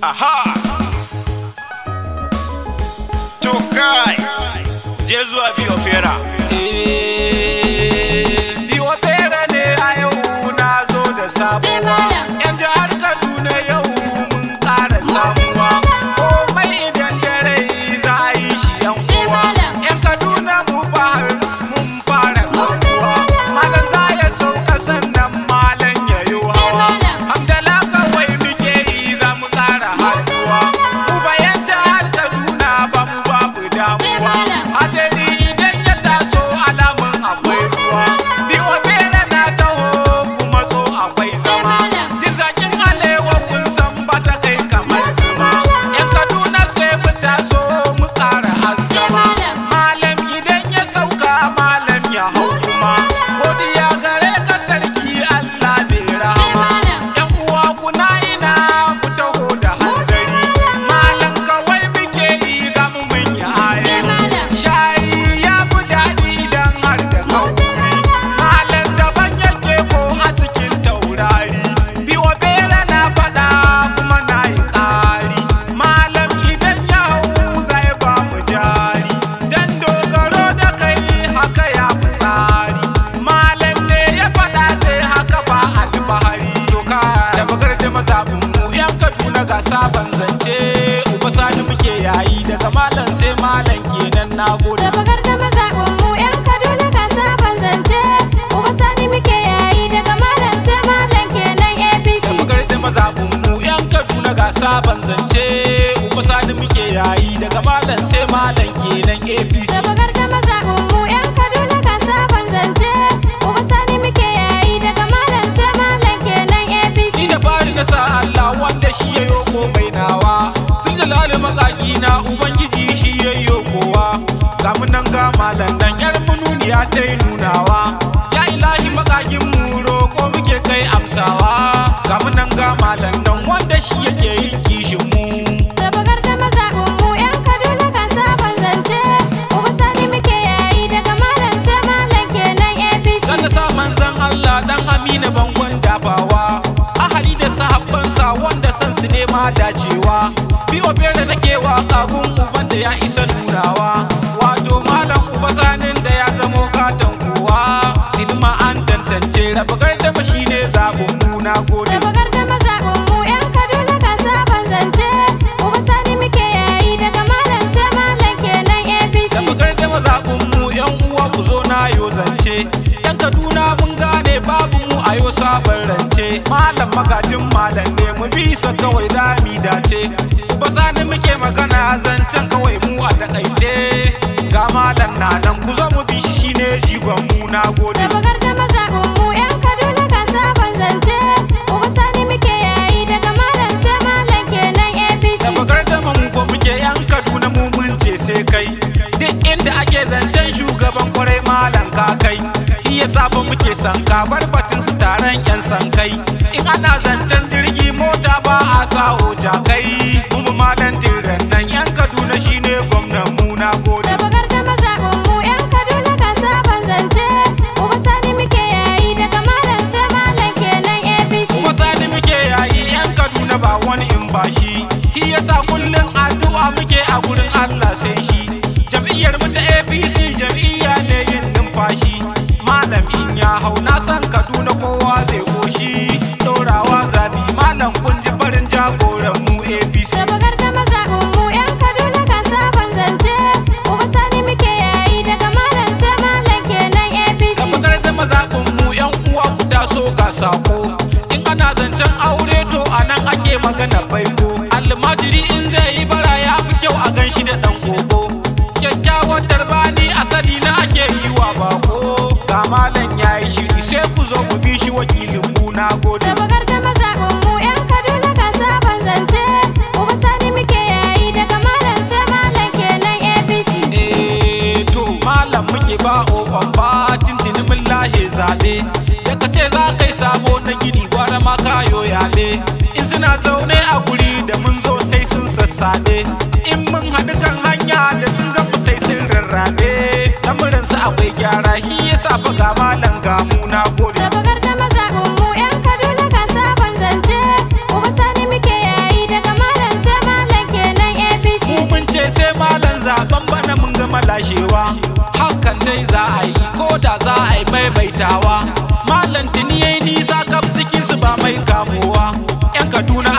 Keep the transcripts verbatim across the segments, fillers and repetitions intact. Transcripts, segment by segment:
Aha! Tokai! Je zuwa biyo fera. Biyo fera ne a yau na zo da sabuwa. Yan jihar Kaduna yau mun ƙara sabuwa. Komai idan ya rai za a yi shi yan uwa. Yan Kaduna mu fara mun fara kafuwa. Malam za ya sauka sannan malam ya yi hawa. Hamdala kawai muke yi za mu ƙara haduwa. Mu bayan jihar Kaduna ba mu babu damuwa. Hadari idan ya taso alamun akwai ruwa. Biyo fera na taho kuma so akwai zama. Jizakin alewa kun san ba ta kai kamar zuma. Yan Kaduna sai mu taso mu ƙara azzama. Malam idan ya sauka malam ya hau kuma. Godiya gare ka sarki Allah bai rahama. Yan uwa kuna ina ku taho da hanzari. Malam kawai muke yi ga mu mun yi ayari. Shayi ya fi daɗi idan har da kauri. Malam daban yake ko a cikin taurari. Biyo fera na faɗa kuma na yi ƙari. Malam idan ya hau zai ba mu jari. Dan dogaro da kai haka ya fi tsari. Malam ne ya faɗa sai haka ba alfahari. Doka da bagar da mazaɓin mu yan Kaduna ga sabon zance. Uba sani muke yayi daga malam sai malam kenan na gode. Da bagar da mazaɓin mu 'yan Kaduna ga sabon zance. Uba sani muke yayi daga malam sai malam kenan A P C. Da bagar da mazaɓin mu yan Kaduna ga sabon zance. Uba sani muke yayi daga malam sai malam kenan A P C. Da bagar da mazaɓin mu 'yan Kaduna ga sabon zance. Uba sani muke yayi daga malam sai malam kenan A P C. Ni da fari na sa Allah wanda shi ya yo komai nawa. Tun jalali makaki na Ubangiji shi ya yo kowa. Ga mu nan ga malam nan yar mununiya ta yi nunawa. Ya ilahi makakin mu roko muke kai amsawa. Ga mu nan ga malam nan wanda shi yake yin kishin mu. Da bagar da mazaɓin mu 'yan Kaduna ga sabon zance. Uba sani muke yayi daga malam sai malam kenan A P C. Sanda sa manzan Allah dan Amina bangon dafawa. Ahali da sahabbansa wanda san su nema dacewa. Biyo fera nake waka gun uban da ya isa nunawa. Wato malam uba sanin da ya zamo katon kowa. Ilma an tantance rabagar da shi ne zaɓin mu na gode. Da bagar da mazaɓin mu 'yan Kaduna ga sabon zance. Uba sani muke yayi daga malam sai malam kenan A P C. Rabagar da mazaɓin mu yan uwa ku zo na yo zance. Yan Kaduna mun gane babu mu a yo sabon rance. Malam magajin malam ne mu bisa kawai za mu dace. Uba sani muke magana zancen kawai mu a takaice. Ga malam na nan ku zo mu bi shi shine jigon mu na gode. Da bagar da mazaɓin mu 'yan Kaduna ga sabon zance. Uba sani muke yayi daga malam sai malam kenan A P C. Da bagar da mu ko muke yan Kaduna mu mun ce sai kai. Duk inda ake zancen shugaban kwarai malam ka kai. Iya saba muke sanka bar batun su taron yan sankai. In ana zancen jirgi mota ba a sa hoja kai. Mu malam tiran nan yan Kaduna shine gwamnan mu na gode. Da bagar da mazaɓin mu 'yan Kaduna ga sabon zance. Uba sani muke yayi daga malam sai malam kenan A P C. Kuma sani muke yayi yan Kaduna ba wani in ba shi. Shi yasa kullum addu'a muke a gurin Allah sai shi. Jam'iyyar mu ta A P C jam'iyya ne yin numfashi. Malam in ya hau na san Kaduna kowa zai koshi. Dorawa zabi malam kun ji farin jagoran mu A P C. Da bagar da mazaɓin mu 'yan Kaduna ga sabon zance. Uba sani muke yayi daga malam sai malam kenan A P C. Da bakar da mazaɓin mu yan uwa ku taso ga sako. In ana zancen aure to anan ake magana baiko. Almajiri in zai yi bara ya fi kyau a ganshi da ɗan koko. Kyakkyawar tarbani asali na ake yi wa bako. Ga malam ya yi shiri sai ku zo mu bi shi wakilin mu na gode. Da bagar da mazaɓin mu 'yan Kaduna ga sabon zance. Uba sani muke yayi daga malam sai malam kenan A P C. Eh to malam muke ba o ba tintini mun lahe zaɓe. Da ka ce za kai sabo na gini gwara ma kayo yale. In suna zaune a guri da mun zo sai sun sassaɗe. In mun haɗu kan hanya da sun gamu sai sun rarrabe. Lamuransu akwai gyara shi yasa fa ga malam ga mu na gode. Da bagar da mazaɓin mu 'yan Kaduna ga sabon zance. Uba sani muke yayi daga malam sai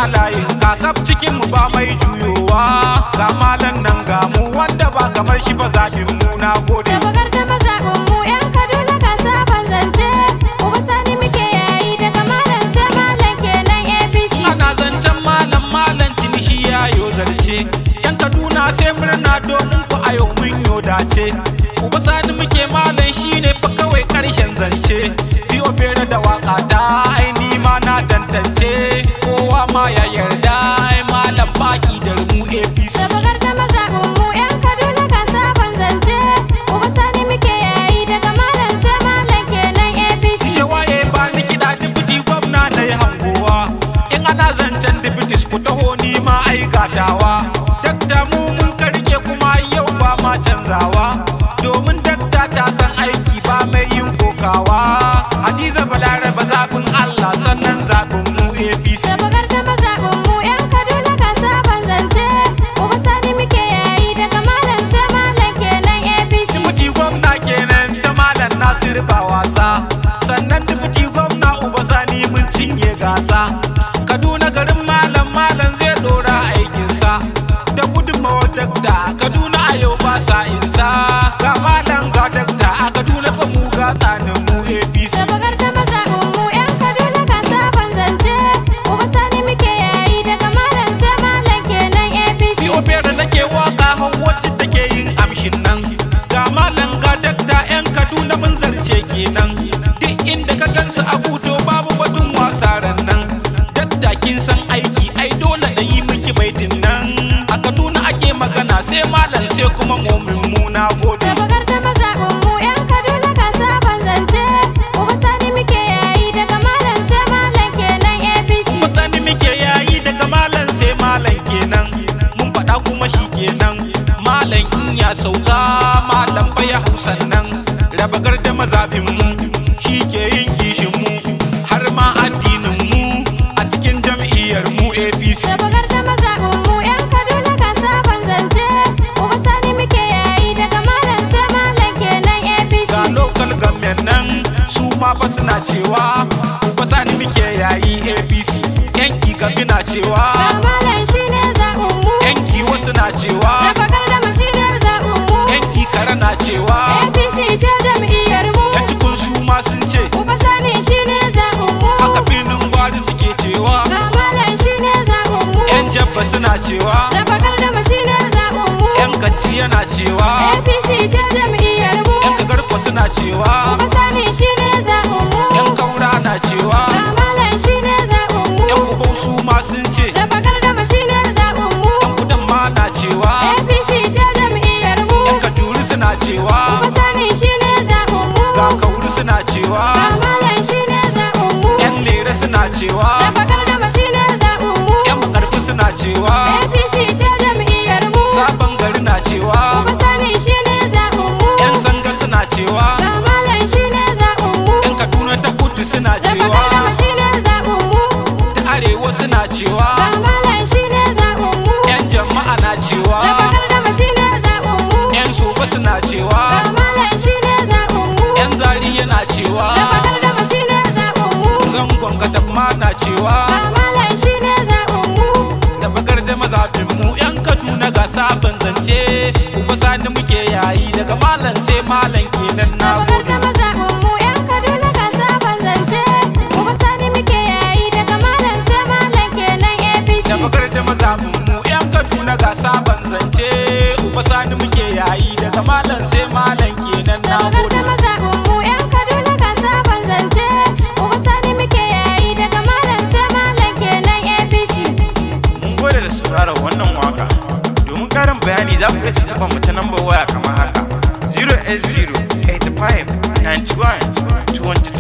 a layin kakaf cikin mu ba mai juyowa. Ga malan nan ga mu wanda ba kamar shi ba zaɓin mu na gode. Tabagar da mazaɓin mu yan Kaduna ga sabon zance. Uba Sani muke yayi daga malam sai malam kenan A P C. Ana zancen malam malam tuni shi ya yo zarce. Yan Kaduna sai murna domin ku a yau mun yo dace. Uba Sani muke malam shine fa kawai karshen zance. Biyo bere da waka ta ai ni ma na tantance. Kowa ma ya yarda ai malam baki da mu A P C. Tabagar da mazaɓin mu yan Kaduna ga sabon zance. Uba Sani muke yayi daga malam sai malam kenan A P C. Ishe waye ba ni kiɗa dibiti gwamna na yi hangowa. In ana zancen dibitis ku taho ni ma ai gadawa. Dakta mu mun karke kuma yau ba ma canzawa. Domin dakta ta san aiki ba mai yin kokawa. Hadiza Balaraba zaɓin Allah sannan zaɓin mu A P C. Tabagar da mazaɓin mu yan Kaduna ga sabon zance. Uba Sani muke yayi daga malam sai malam kenan A P C. Dibuti gwamna kenan da malam Nasiru ba wasa. Sannan dibuti gwamna Uba Sani mun cinye gasa. Kaduna garin malam malam zai dora aikinsa. Da gudunmawar dakta Kaduna a yau ba sa insa. Ga malam ga dakta a Kaduna fa mu ga tsanin mu A P C. Tabagar da mazaɓin mu yan Kaduna ga sabon zance. Uba Sani muke yayi daga malam sai malam kenan A P C. Biyo bere nake waka hau wacce take yin amshin nan. Ga malam ga dakta yan Kaduna mun zarce kenan. Duk inda ka gansu a huto babu batun wasa ran nan. Dakta kin san aiki ai dole da yi miki baitin nan. A Kaduna ake magana sai malam sai kuma momin mu na gode. Tabagar da mazaɓin mu yan Kaduna ga sabon zance. Uba Sani muke yayi daga malam sai malam kenan A P C. Uba Sani muke yayi daga malam sai malam kenan. Mun faɗa kuma shi kenan. Malam in ya sauka malam fa ya hausan nan. Rabagar da mazaɓin mu shi ke yin kishin mu har ma addinin mu a cikin jam'iyyar mu A P C. Tabagar da mazaɓin mu yan Kaduna ga sabon zance. Uba Sani muke yayi daga malam sai malam kenan A P C. Ga local government nan su ma fa suna cewa Uba Sani muke yayi A P C. Yanki gabi na cewa Ga malam shine zaɓin mu. yanki wasu na cewa Tabagar da mu shine zaɓin mu. yanki kara na cewa A P C ce jam'iyyar mu. yan cikin su ma sun ce Uba Sani shine zaɓin mu. haka filin gwari suke cewa Ga malam shine zaɓin mu. yan jabba suna cewa Tabagar da mu shine zaɓin mu. yan kacci yana cewa A P C ce jam'iyyar mu. yan kagarko suna cewa Uba Sani shine zaɓin mu. yan kaura na cewa Ga malam shine zaɓin mu. yan kubau su ma sun ce Tabagar da mu shine zaɓin mu. yan kudan ma na cewa A P C ce jam'iyyar mu. yan kaduri suna cewa Uba Sani shine zaɓin mu. ga kauri suna cewa Ga malam shine zaɓin mu. yan lere suna cewa Tabagar da mu shine zaɓin mu. yan makarfi suna cewa A P C ce jam'iyyar mu. sabon gari na cewa Uba Sani shine zaɓin mu. yan sanga suna cewa Ga malam shine zaɓin mu. yan kaduna ta kudu suna cewa Tabagar da mu shine zaɓin mu. ta arewa suna cewa Ga malam shine zaɓin mu. yan jama'a na cewa Tabagar da mu shine zaɓin mu. yan soba suna cewa Ga malam shine zaɓin mu. yan zari yana cewa Tabagar da mu shine zaɓin mu. zangon katab ma na cewa Ga malam shine zaɓin mu. da bakar da mazafin mu yan kaduna ga sabon zance Uba Sani muke yayi daga malam sai malam kenan na Tabagar gode. da mazaɓin mu yan Kaduna ga sabon zance. Uba Sani muke yayi daga malam sai malam kenan A P C. da bakar da mazafin mu yan kaduna ga sabon zance Uba Sani muke yayi daga malam sai malam kenan na Tabagar da gode. mazaɓin mu yan Kaduna ga sabon zance. Uba Sani muke yayi daga malam sai malam kenan A P C. Mun gode da sauraron wannan waka. Domin karin bayani za ku iya tuntuɓar mu ta lambar waya kamar haka: zero eight zero eight five nine one two